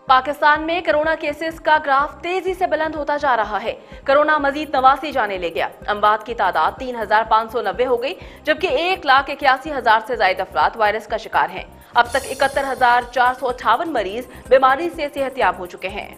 पाकिस्तान में corona cases का graph तेजी से बुलंद होता जा रहा है। कोरोना मजीद 89 जाने ले गया। अमवात की तादाद 3,590 हो गई, जबकि 1,81,000 से ज्यादा अफराद वायरस का शिकार हैं। अब तक 71,458 मरीज बीमारी से सेहतयाब हो चुके हैं।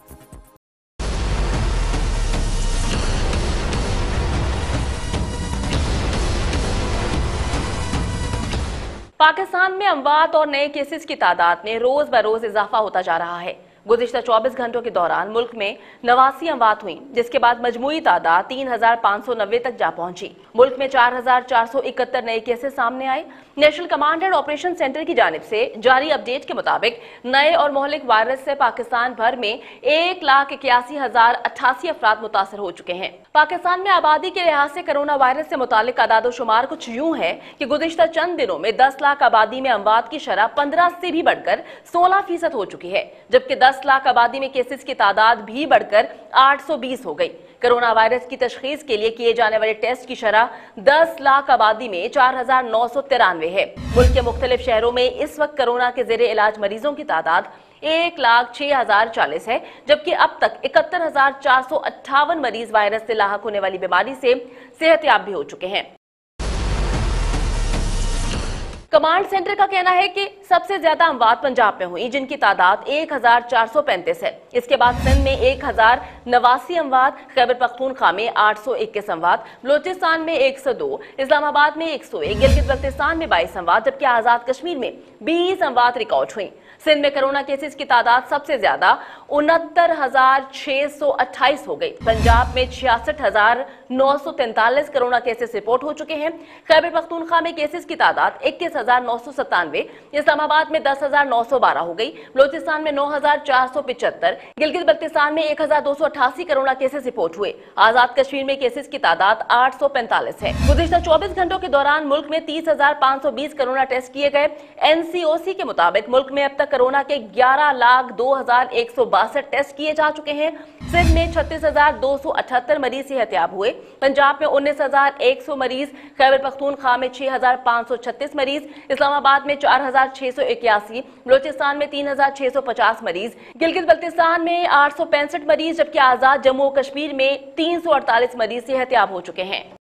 पाकिस्तान में अमवात और नए केसेस की तादाद में रोज ब रोज इजाफा होता जा रहा है। गुज़िश्ता 24 घंटों के दौरान मुल्क में 89 अमवात हुई, जिसके बाद मजमूई तादाद 3,590 तक जा पहुंची। मुल्क में 4,471 नए केसेस सामने आए। National command and operation centre की जानिब से जारी अपडेट के मुताबिक नए और मोहलिक वायरस से पाकिस्तान भर में 1,81,088 अफराद मुतासर हो चुके हैं। पाकिस्तान में आबादी के लिहाज से कोरोना वायरस से मुतालिक आदादोशुमार कुछ यूं है कि गुज़िश्ता चंद दिनों में 10 लाख आबादी में अमवात की शरह 15 से भी बढ़कर 16% हो चुकी है, जबकि 10 लाख आबादी में केसेस की तादाद भी बढ़कर 820 हो गई। कोरोना वायरस की तशखीस के लिए किए जाने वाले टेस्ट की शरह 10 लाख आबादी में 4,993 है। मुल्क के मुख्तलिफ शहरों में इस वक्त कोरोना के जेरे इलाज मरीजों की तादाद 1,06,040 है, जबकि अब तक 71,458 मरीज वायरस से लाहक होने वाली बीमारी से सेहतयाब भी हो चुके हैं। कमांड सेंटर का कहना है कि सबसे ज्यादा अमवात पंजाब में हुई, जिनकी तादाद 1,435 है। इसके बाद सिंध में 1,089 अमवात, खैबर पख्तूनख्वा में 821 अमवात, बलोचिस्तान में 102, इस्लामाबाद में 101, गिलगित बल्तिस्तान में 22 अमवात, जबकि आजाद कश्मीर में 20 अमवात रिकॉर्ड हुई। सिंध में कोरोना केसेस की तादाद सबसे ज्यादा 69,628 हो गई। पंजाब में 66,943 कोरोना केसेस रिपोर्ट हो चुके हैं। खैबर पख्तूनख्वा में केसेस की तादाद 21,997, इस्लामाबाद में 10,912 हो गई, बलोचिस्तान में 9,475, गिलगित बल्तिस्तान में 1,288 कोरोना केसेस रिपोर्ट हुए। आजाद कश्मीर में केसेस की तादाद 845 है। गुज़िश्ता 24 घंटों के दौरान मुल्क में 30,520 कोरोना टेस्ट किए गए। NCOC के मुताबिक मुल्क में अब तक कोरोना के 11,02,162 टेस्ट किए जा चुके हैं। सिंध में 36,278 मरीज सेहतयाब हुए। पंजाब में 19,100 मरीज, खैबर पख्तूनख्वा में 6,536 मरीज, इस्लामाबाद में 4,681, बलोचिस्तान में 3,650 मरीज, गिलगित बल्तिस्तान में 865 मरीज, जबकि आजाद जम्मू और कश्मीर में 348 मरीज सेहतयाब हो चुके हैं।